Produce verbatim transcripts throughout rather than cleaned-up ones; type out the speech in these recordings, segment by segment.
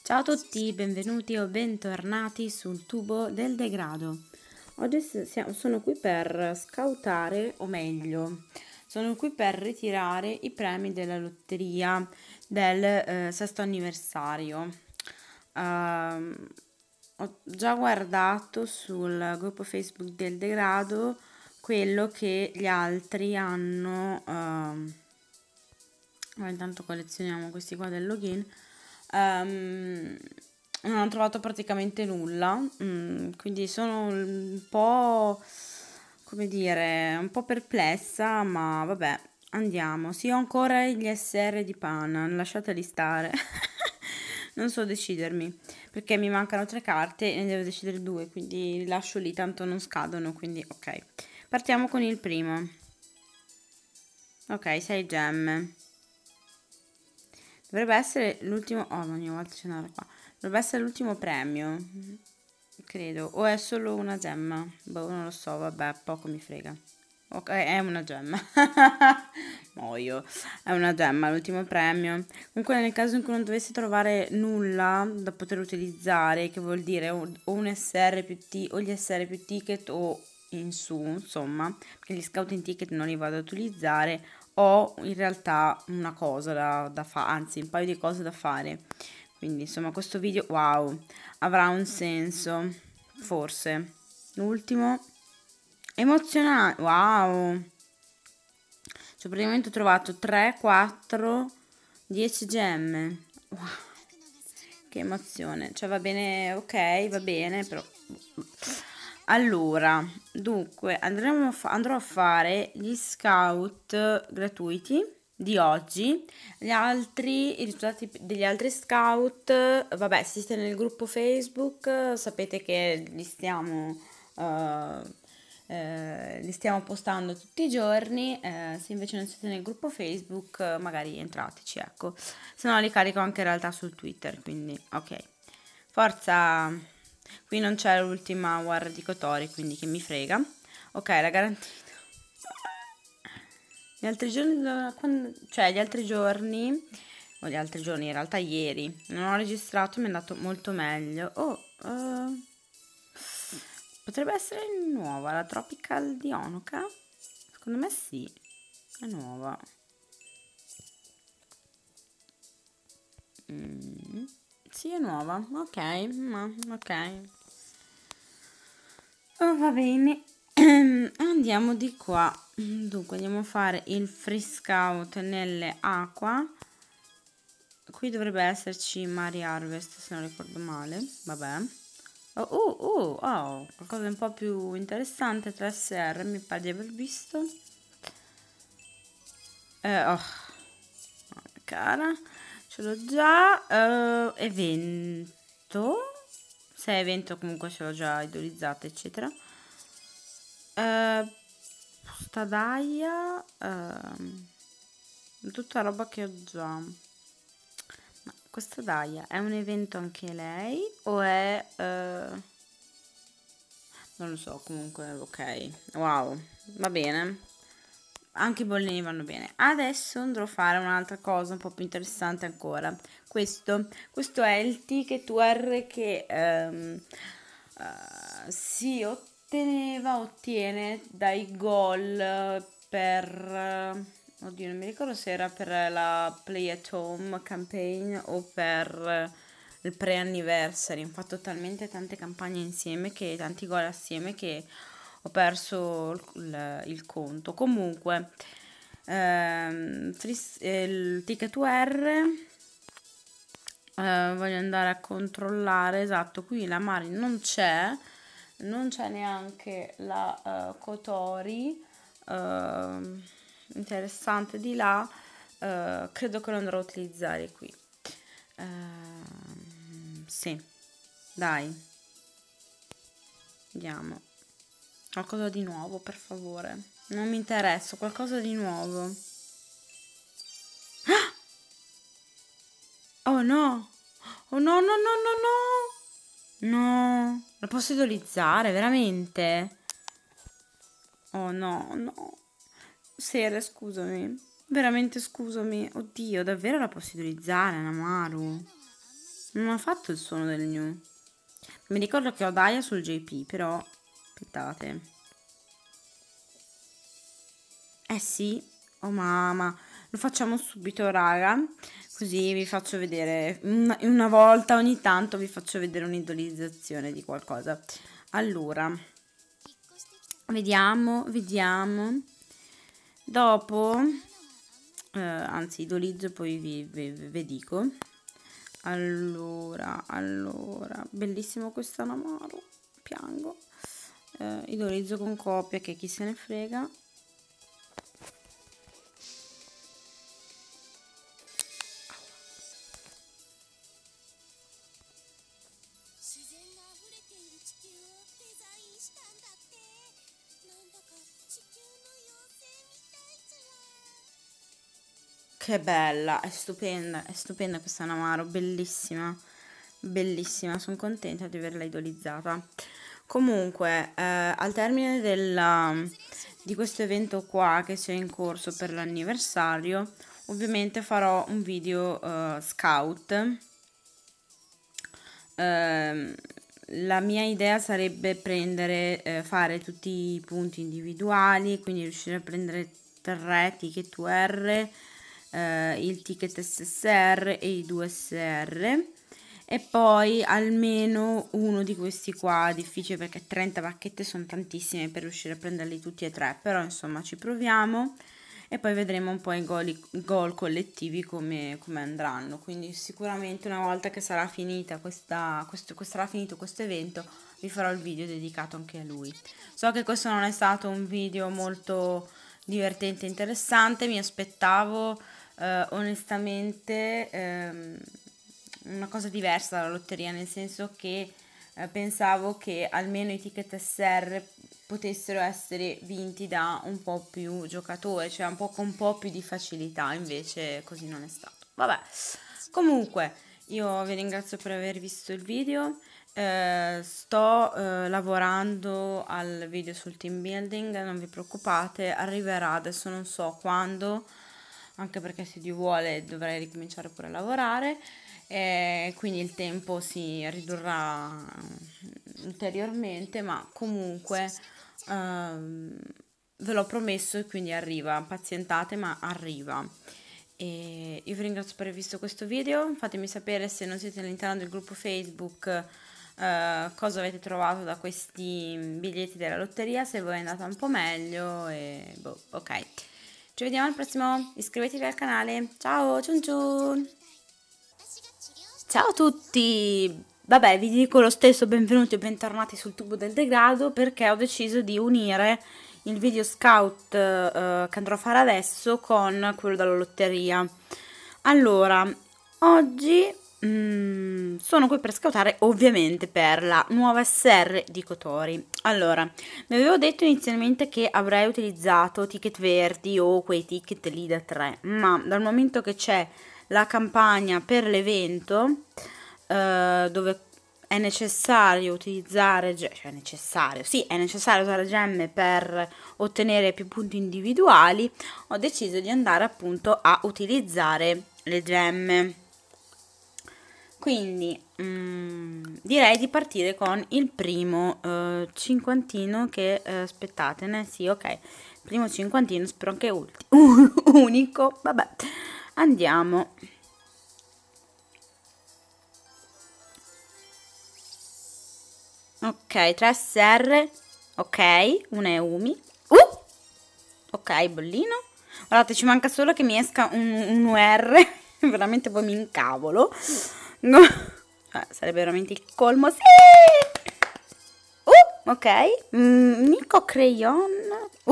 Ciao a tutti, benvenuti o bentornati sul tubo del degrado. Oggi siamo, sono qui per scoutare, o meglio, sono qui per ritirare i premi della lotteria del eh, sesto anniversario. Uh, ho già guardato sul gruppo Facebook del degrado quello che gli altri hanno. Uh, intanto collezioniamo questi qua del login. Um, non ho trovato praticamente nulla, mm, quindi sono un po', come dire, un po' perplessa, ma vabbè, andiamo. Sì, ho ancora gli S R di Pan, lasciateli stare. Non so decidermi, perché mi mancano tre carte e ne devo decidere due, quindi li lascio lì, tanto non scadono, quindi ok. Partiamo con il primo. Ok, sei gemme. Dovrebbe essere l'ultimo. Oh, ogni volta c'è una qua. Dovrebbe essere l'ultimo premio. Credo. O è solo una gemma? Boh, non lo so. Vabbè, poco mi frega. Ok, è una gemma. Muoio. È una gemma, l'ultimo premio. Comunque, nel caso in cui non dovessi trovare nulla da poter utilizzare, che vuol dire o un S R più T o gli S R più ticket o in su, insomma, perché gli scouting ticket non li vado ad utilizzare, ho in realtà una cosa da, da fare, anzi un paio di cose da fare. Quindi insomma questo video, wow, avrà un senso, forse. L'ultimo, emozionante, wow. Cioè praticamente ho trovato tre, quattro, dieci gemme. Wow, che emozione. Cioè va bene, ok, va bene, però... Allora, dunque, andremo a fa- andrò a fare gli scout gratuiti di oggi. Gli altri, i risultati degli altri scout, vabbè, se siete nel gruppo Facebook, sapete che li stiamo, eh, eh, li stiamo postando tutti i giorni. Eh, se invece non siete nel gruppo Facebook, magari entrateci, ecco. Se no li carico anche in realtà sul Twitter, quindi ok. Forza! Qui non c'è l'ultima war di Kotori, quindi che mi frega. Ok, la garantita. Gli altri giorni, quando, cioè gli altri giorni, o gli altri giorni, in realtà ieri, non ho registrato, mi è andato molto meglio. Oh, uh, potrebbe essere nuova, la Tropical di Onoka? Secondo me sì, è nuova. Mm, sì, è nuova, ok, ma, ok. Oh, va bene. Andiamo di qua. Dunque andiamo a fare il free scout nelle acqua. Qui dovrebbe esserci Mari Harvest, se non ricordo male. Vabbè. Oh, oh, oh, oh, qualcosa di un po' più interessante. tre S R, mi pare di aver visto. Eh, oh, cara, ce l'ho già. Uh, evento. Se è evento comunque ce l'ho già idolizzata, eccetera. Uh, Stadaia, uh, tutta roba che ho già. Ma questa Daia è un evento anche lei o è uh, non lo so, comunque ok. Wow, va bene. Anche i bollini vanno bene. Adesso andrò a fare un'altra cosa un po' più interessante ancora. Questo, questo è il ticket U R che um, uh, si otteneva, ottiene dai gol per... Uh, oddio, non mi ricordo se era per la Play at Home campaign o per il pre-anniversary. Ho fatto talmente tante campagne insieme, che tanti gol assieme, che ho perso il, il conto. Comunque ehm, il ticket U R, eh, voglio andare a controllare. Esatto, qui la Mari non c'è, non c'è neanche la uh, Kotori. Uh, interessante di là. Uh, credo che lo andrò a utilizzare qui. Uh, sì, dai, andiamo. Qualcosa di nuovo, per favore. Non mi interessa, qualcosa di nuovo. Ah! Oh no! Oh no, no, no, no, no! No! Lo posso idolizzare, veramente? Oh no, no. Sere, scusami. Veramente scusami. Oddio, davvero la posso idolizzare, Namaru? Non ho fatto il suono del gnu. Mi ricordo che ho Daya sul J P, però aspettate. Eh sì, oh mamma, lo facciamo subito raga, così vi faccio vedere, una, una volta ogni tanto vi faccio vedere un'idolizzazione di qualcosa. Allora, vediamo, vediamo, dopo, eh, anzi idolizzo poi vi, vi, vi dico. Allora, allora, bellissimo questo Anamaro, piango, eh, idolizzo con coppia che chi se ne frega. Che bella, è stupenda, è stupenda questa Anamaro, bellissima, bellissima, sono contenta di averla idolizzata. Comunque, eh, al termine della, di questo evento qua che c'è in corso per l'anniversario, ovviamente farò un video uh, scout. Uh, la mia idea sarebbe prendere, eh, fare tutti i punti individuali, quindi riuscire a prendere tre ticket U R, eh, il ticket S S R e i due S R, e poi almeno uno di questi qua, difficile perché trenta bacchette sono tantissime per riuscire a prenderli tutti e tre, però insomma ci proviamo e poi vedremo un po' i gol, i gol collettivi come, come andranno. Quindi sicuramente una volta che sarà finita questa, questo, sarà finito questo evento vi farò il video dedicato anche a lui. So che questo non è stato un video molto divertente e interessante, mi aspettavo eh, onestamente ehm, una cosa diversa dalla lotteria, nel senso che eh, pensavo che almeno i ticket S R potessero essere vinti da un po' più giocatori, cioè un po' con un po' più di facilità, invece così non è stato. Vabbè, comunque io vi ringrazio per aver visto il video, eh, sto eh, lavorando al video sul team building, non vi preoccupate, arriverà, adesso non so quando, anche perché se Dio vuole dovrei ricominciare pure a lavorare, e quindi il tempo si ridurrà ulteriormente, ma comunque um, ve l'ho promesso e quindi arriva, pazientate ma arriva. E io vi ringrazio per aver visto questo video, fatemi sapere se non siete all'interno del gruppo Facebook uh, cosa avete trovato da questi biglietti della lotteria, se voi è andata un po' meglio e boh, ok. Ci vediamo al prossimo, iscrivetevi al canale, ciao, ciun ciun! Ciao a tutti! Vabbè, vi dico lo stesso benvenuti e bentornati sul tubo del degrado perché ho deciso di unire il video scout eh, che andrò a fare adesso con quello della lotteria. Allora, oggi mm, sono qui per scoutare ovviamente per la nuova S R di Kotori. Allora, vi avevo detto inizialmente che avrei utilizzato ticket verdi o quei ticket lì da tre, ma dal momento che c'è la campagna per l'evento eh, dove è necessario utilizzare, cioè è necessario, sì, è necessario usare gemme per ottenere più punti individuali, ho deciso di andare appunto a utilizzare le gemme. Quindi mm, direi di partire con il primo eh, cinquantino che eh, aspettatene, sì, ok, il primo cinquantino, spero anche ultimo, unico, vabbè. Andiamo. Ok, tre S R. Ok, una è Umi. Uh! Ok, bollino. Guardate, ci manca solo che mi esca un, un U R. Veramente poi mi incavolo. No. Eh, sarebbe veramente il colmo. Sì! Uh! Ok. Mm, Nico Crayon. Uh!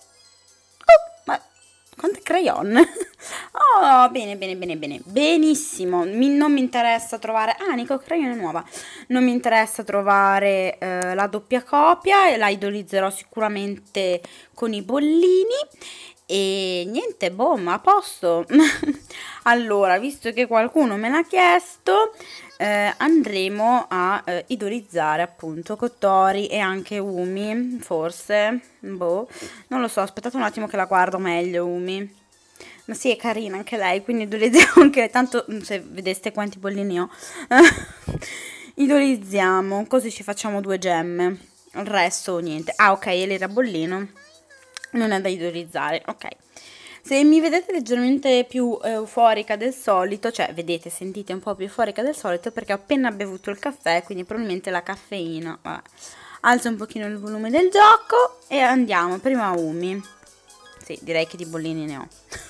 Quante crayon? Oh, bene, bene, bene, bene. Benissimo. Mi, non mi interessa trovare... Ah, Nico Crayon è nuova. Non mi interessa trovare eh, la doppia copia. E la idolizzerò sicuramente con i bollini. E niente, boom, a posto. Allora, visto che qualcuno me l'ha chiesto... Eh, andremo a eh, idolizzare appunto Kotori e anche Umi, forse, boh, non lo so, aspettate un attimo che la guardo meglio Umi, Ma sì, è carina anche lei, quindi idolizziamo anche lei. Tanto, se vedeste quanti bollini ho, idolizziamo, così ci facciamo due gemme. Il resto, niente. Ah, ok, Elera Bollino non è da idolizzare, ok. Se mi vedete leggermente più euforica del solito, cioè vedete, sentite un po' più euforica del solito, perché ho appena bevuto il caffè, quindi probabilmente la caffeina. Vabbè. Alzo un pochino il volume del gioco e andiamo. Prima Umi. Sì, direi che di bollini ne ho.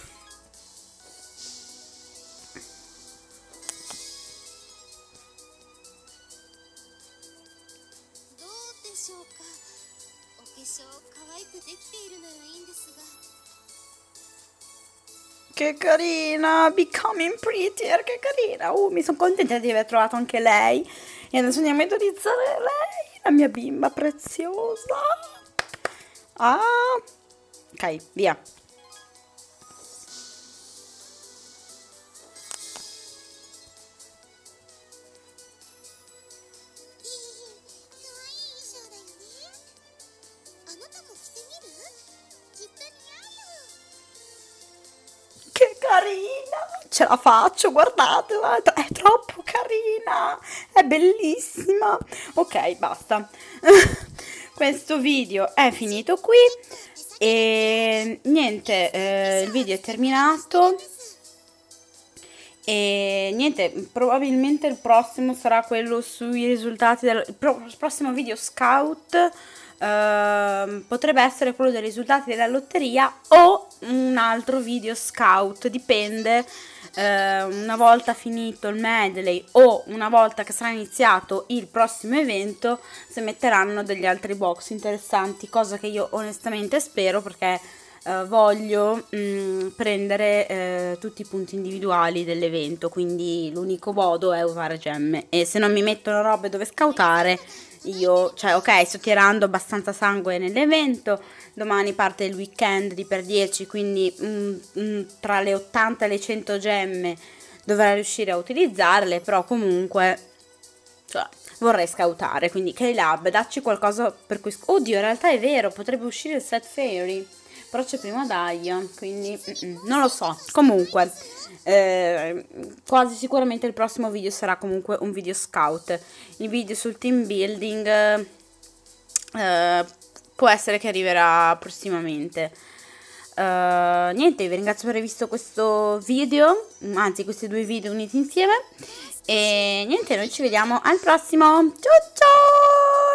Che carina, Becoming Prettier, che carina. Uh, mi sono contenta di aver trovato anche lei. E adesso andiamo a idolizzare lei, la mia bimba preziosa. Ah, ok, via. Che carina, ce la faccio, guardatela, è troppo carina, è bellissima. Ok, basta. Questo video è finito qui e niente, eh, il video è terminato e niente, probabilmente il prossimo sarà quello sui risultati del il pro, il prossimo video scout. Uh, potrebbe essere quello dei risultati della lotteria o un altro video scout, dipende. Uh, una volta finito il medley o una volta che sarà iniziato il prossimo evento, se metteranno degli altri box interessanti, cosa che io onestamente spero, perché uh, voglio mh, prendere uh, tutti i punti individuali dell'evento, quindi l'unico modo è usare gemme, e se non mi mettono robe dove scoutare, io, cioè, ok, sto tirando abbastanza sangue nell'evento, domani parte il weekend di per dieci, quindi mm, mm, tra le ottanta e le cento gemme dovrei riuscire a utilizzarle, però comunque, cioè, vorrei scoutare, quindi K-Lab, dacci qualcosa per cui... Oddio, in realtà è vero, potrebbe uscire il set Fairy, però c'è prima Daya, quindi mm, mm, non lo so, comunque... Eh, quasi sicuramente il prossimo video sarà comunque un video scout. Il video sul team building eh, può essere che arriverà prossimamente. eh, niente, vi ringrazio per aver visto questo video, anzi questi due video uniti insieme, e niente, noi ci vediamo al prossimo. Ciao ciao.